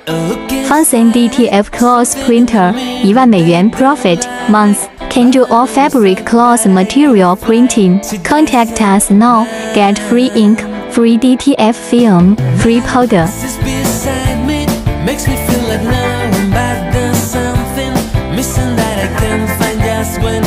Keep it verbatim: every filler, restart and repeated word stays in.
Fancy D T F Cloth Printer， 一万美元 Profit Month can do all fabric cloth material printing. Contact us now. Get free ink, free D T F film, free powder. Makes me feel like now I'm back, there's something missing that I can't find just when